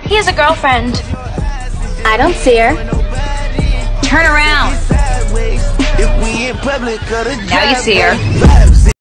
He has a girlfriend. I don't see her. Turn around. Now you see her.